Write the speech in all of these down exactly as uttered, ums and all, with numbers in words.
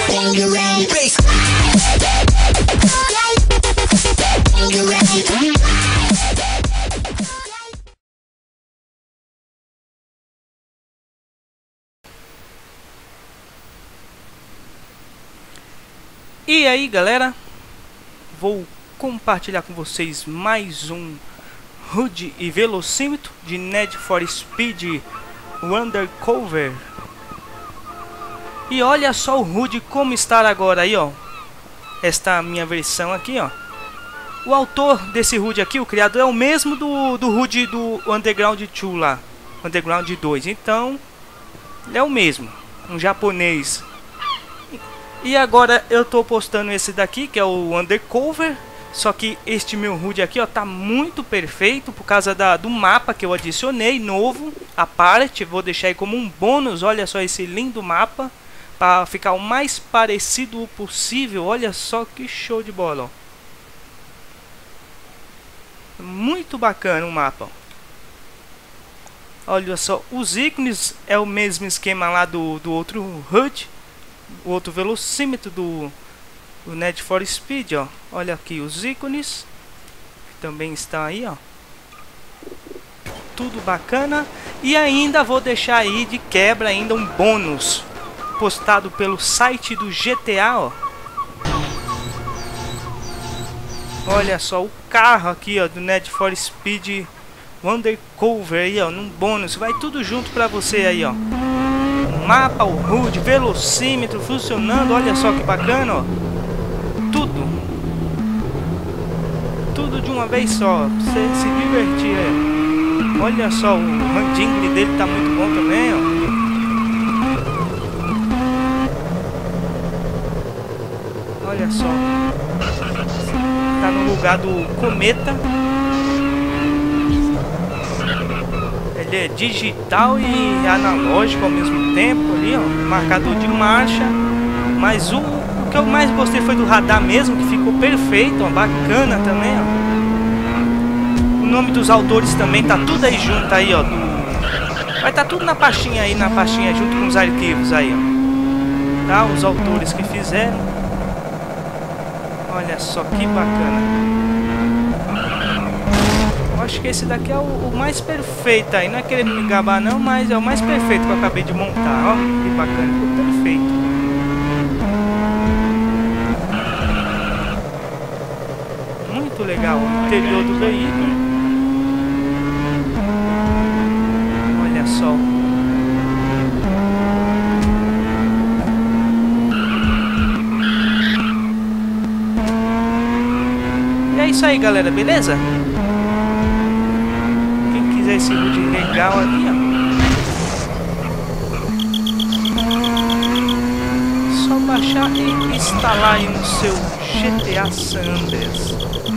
E aí galera, vou compartilhar com vocês mais um H U D e velocímetro de Need for Speed Undercover. E olha só o H U D como está agora aí, ó. Esta minha versão aqui, ó. O autor desse H U D aqui, o criador, é o mesmo do, do H U D do Underground dois lá, Underground dois. Então, ele é o mesmo, um japonês. E agora eu tô postando esse daqui, que é o Undercover. Só que este meu H U D aqui, ó, tá muito perfeito por causa da, do mapa que eu adicionei, novo, a parte. Vou deixar aí como um bônus, olha só esse lindo mapa, para ficar o mais parecido possível. Olha só que show de bola, ó. Muito bacana o mapa, ó. Olha só, os ícones é o mesmo esquema lá do, do outro H U D, o outro velocímetro do, do Need for Speed, ó. Olha aqui os ícones, que também está aí, ó. Tudo bacana. E ainda vou deixar aí de quebra ainda um bônus postado pelo site do G T A, ó. Olha só o carro aqui, ó, do Need for Speed Undercover aí, ó, num bônus. Vai tudo junto pra você aí, ó. O mapa, o H U D, velocímetro funcionando. Olha só que bacana, ó. Tudo. Tudo de uma vez só, pra você se divertir aí. Olha só, o handling dele tá muito bom também, ó. Olha só. Tá no lugar do cometa. Ele é digital e analógico ao mesmo tempo ali, ó. Marcador de marcha. Mas o, o que eu mais gostei foi do radar mesmo, que ficou perfeito, ó. Bacana também, ó. O nome dos autores também tá tudo aí junto aí, ó. Do... Vai tá tudo na pastinha aí, na pastinha junto com os arquivos aí, ó. Tá? Os autores que fizeram. Olha só que bacana. Eu acho que esse daqui é o, o mais perfeito aí. Não é querendo me gabar não, mas é o mais perfeito que eu acabei de montar. Ó, que bacana, ficou perfeito. Muito legal o interior do veículo. Olha só. É isso aí, galera, beleza? Quem quiser esse H U D legal aqui, ó, só baixar e instalar aí no seu G T A San Andreas.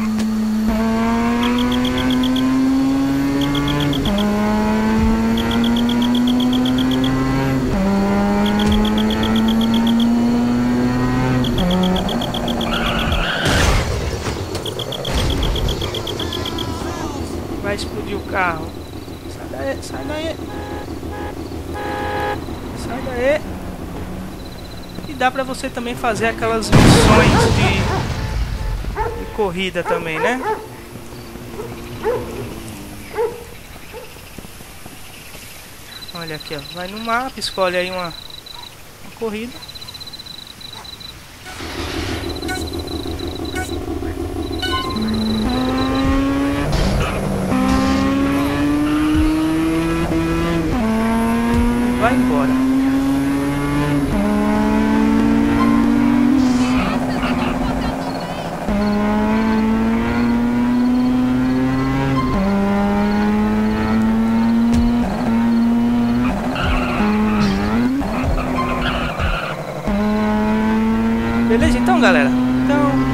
Vai explodir o carro. Sai daí, sai daí. Sai daí. E dá pra você também fazer aquelas missões de, de corrida também, né? Olha aqui, ó. Vai no mapa, escolhe aí uma, uma corrida. Vai embora. Beleza então, galera? Então